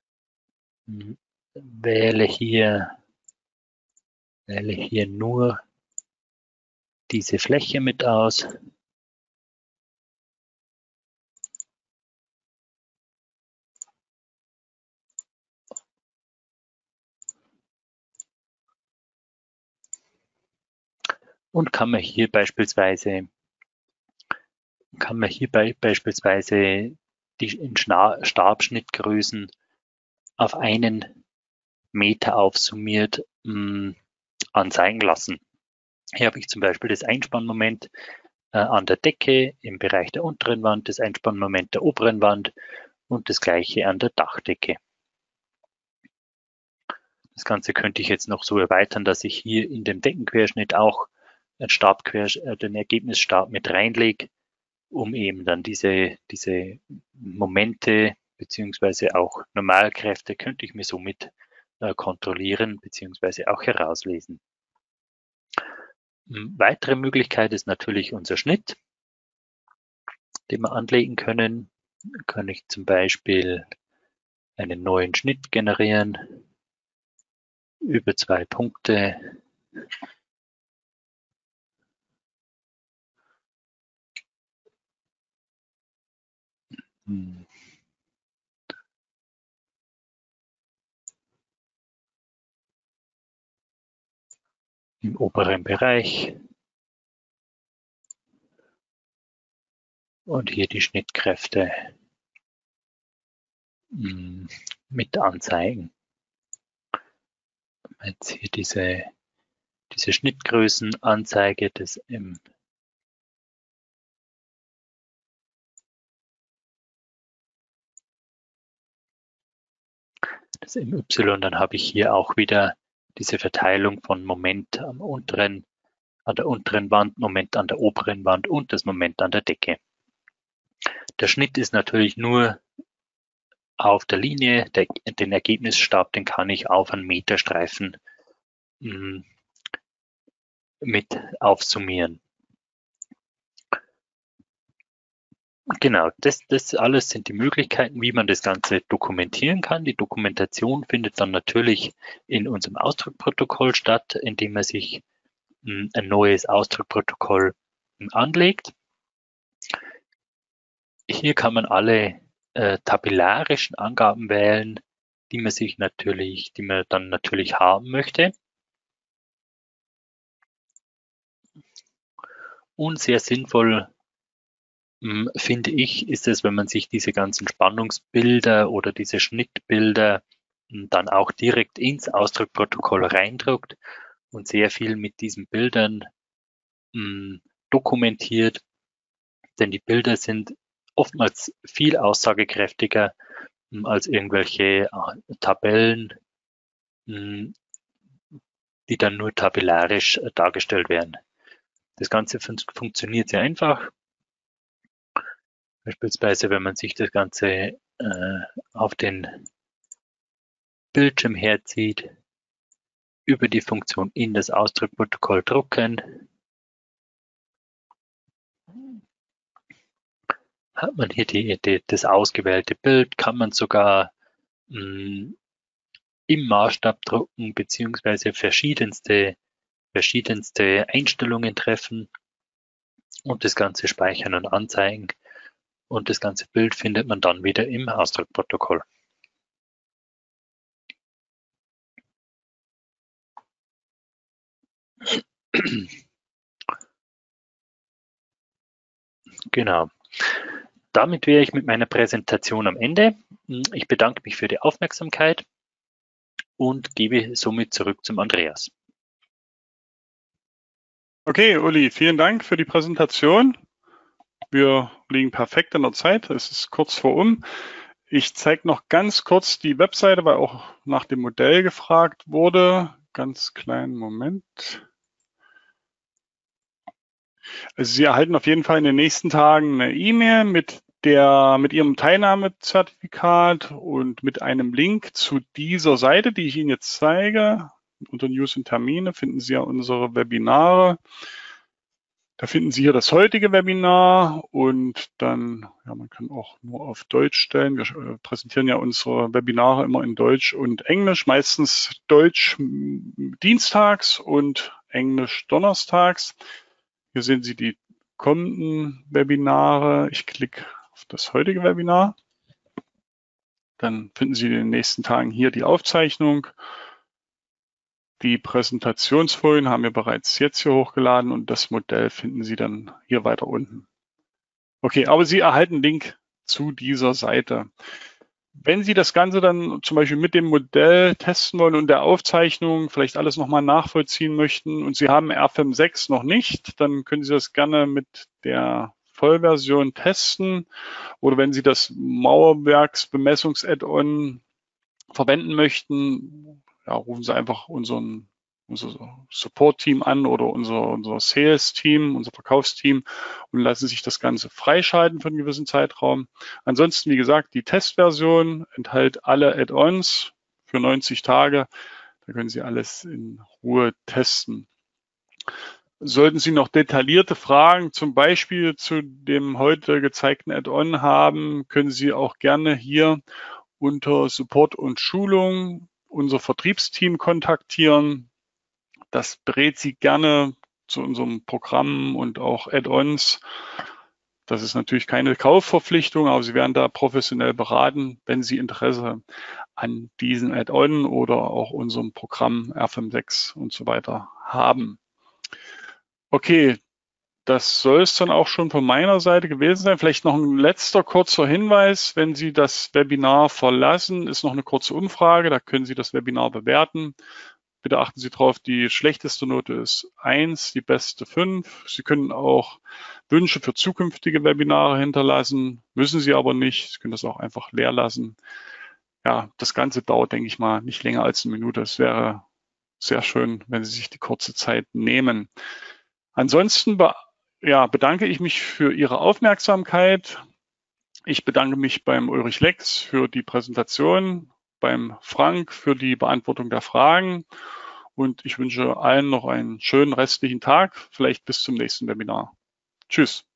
Wähle hier, wähle hier nur diese Fläche mit aus. Und kann man hier beispielsweise kann man hier bei, beispielsweise die in Stabschnittgrößen auf einen Meter aufsummiert mh, anzeigen lassen. Hier habe ich zum Beispiel das Einspannmoment äh, an der Decke im Bereich der unteren Wand, das Einspannmoment der oberen Wand und das gleiche an der Dachdecke. Das Ganze könnte ich jetzt noch so erweitern, dass ich hier in dem Deckenquerschnitt auch den, Stabquers äh, den Ergebnisstab mit reinlege, um eben dann diese, diese Momente beziehungsweise auch Normalkräfte könnte ich mir somit äh, kontrollieren beziehungsweise auch herauslesen. Eine weitere Möglichkeit ist natürlich unser Schnitt, den wir anlegen können. Kann ich zum Beispiel einen neuen Schnitt generieren über zwei Punkte. Hm. Im oberen Bereich und hier die Schnittkräfte mh, mit anzeigen. Jetzt hier diese, diese Schnittgrößenanzeige, das im das im Y, dann habe ich hier auch wieder diese Verteilung von Moment am unteren, an der unteren Wand, Moment an der oberen Wand und das Moment an der Decke. Der Schnitt ist natürlich nur auf der Linie, der, den Ergebnisstab, den kann ich auf einen Meterstreifen mh, mit aufsummieren. Genau, das, das alles sind die Möglichkeiten, wie man das Ganze dokumentieren kann. Die Dokumentation findet dann natürlich in unserem Ausdruckprotokoll statt, indem man sich mh, ein neues Ausdruckprotokoll anlegt. Hier kann man alle äh, tabellarischen Angaben wählen, die man sich natürlich, die man dann natürlich haben möchte. Und sehr sinnvoll, mh, finde ich, ist es, wenn man sich diese ganzen Spannungsbilder oder diese Schnittbilder mh, dann auch direkt ins Ausdruckprotokoll reindruckt und sehr viel mit diesen Bildern mh, dokumentiert, denn die Bilder sind oftmals viel aussagekräftiger mh, als irgendwelche äh, Tabellen, mh, die dann nur tabellarisch äh, dargestellt werden. Das Ganze fun funktioniert sehr einfach. Beispielsweise, wenn man sich das Ganze äh, auf den Bildschirm herzieht, über die Funktion in das Ausdruckprotokoll drucken, hat man hier die, die, das ausgewählte Bild, kann man sogar mh, im Maßstab drucken, beziehungsweise verschiedenste, verschiedenste Einstellungen treffen und das Ganze speichern und anzeigen. Und das ganze Bild findet man dann wieder im Ausdruckprotokoll. Genau. Damit wäre ich mit meiner Präsentation am Ende. Ich bedanke mich für die Aufmerksamkeit und gebe somit zurück zum Andreas. Okay, Uli, vielen Dank für die Präsentation. Wir liegen perfekt in der Zeit. Es ist kurz vor um. Ich zeige noch ganz kurz die Webseite, weil auch nach dem Modell gefragt wurde. Ganz kleinen Moment. Also Sie erhalten auf jeden Fall in den nächsten Tagen eine E-Mail mit der, mit Ihrem Teilnahmezertifikat und mit einem Link zu dieser Seite, die ich Ihnen jetzt zeige. Unter News und Termine finden Sie ja unsere Webinare. Da finden Sie hier das heutige Webinar und dann, ja, man kann auch nur auf Deutsch stellen. Wir äh, präsentieren ja unsere Webinare immer in Deutsch und Englisch, meistens Deutsch dienstags und Englisch donnerstags. Hier sehen Sie die kommenden Webinare. Ich klicke auf das heutige Webinar. Dann finden Sie in den nächsten Tagen hier die Aufzeichnung. Die Präsentationsfolien haben wir bereits jetzt hier hochgeladen und das Modell finden Sie dann hier weiter unten. Okay, aber Sie erhalten einen Link zu dieser Seite. Wenn Sie das Ganze dann zum Beispiel mit dem Modell testen wollen und der Aufzeichnung vielleicht alles nochmal nachvollziehen möchten und Sie haben R fünf Punkt sechs noch nicht, dann können Sie das gerne mit der Vollversion testen. Oder wenn Sie das Mauerwerksbemessungs-Add-on verwenden möchten, ja, rufen Sie einfach unseren, unser Support-Team an oder unser, unser Sales-Team, unser Verkaufsteam und lassen sich das Ganze freischalten für einen gewissen Zeitraum. Ansonsten, wie gesagt, die Testversion enthält alle Add-ons für neunzig Tage. Da können Sie alles in Ruhe testen. Sollten Sie noch detaillierte Fragen zum Beispiel zu dem heute gezeigten Add-on haben, können Sie auch gerne hier unter Support und Schulung unser Vertriebsteam kontaktieren. Das berät Sie gerne zu unserem Programm und auch Add-ons. Das ist natürlich keine Kaufverpflichtung, aber Sie werden da professionell beraten, wenn Sie Interesse an diesen Add-on oder auch unserem Programm R fünf Punkt sechs und so weiter haben. Okay, das soll es dann auch schon von meiner Seite gewesen sein. Vielleicht noch ein letzter kurzer Hinweis. Wenn Sie das Webinar verlassen, ist noch eine kurze Umfrage. Da können Sie das Webinar bewerten. Bitte achten Sie darauf, die schlechteste Note ist eins, die beste fünf. Sie können auch Wünsche für zukünftige Webinare hinterlassen, müssen Sie aber nicht. Sie können das auch einfach leer lassen. Ja, das Ganze dauert, denke ich mal, nicht länger als eine Minute. Es wäre sehr schön, wenn Sie sich die kurze Zeit nehmen. Ansonsten be ja, bedanke ich mich für Ihre Aufmerksamkeit. Ich bedanke mich beim Ulrich Lex für die Präsentation, beim Frank für die Beantwortung der Fragen und ich wünsche allen noch einen schönen restlichen Tag, vielleicht bis zum nächsten Webinar. Tschüss.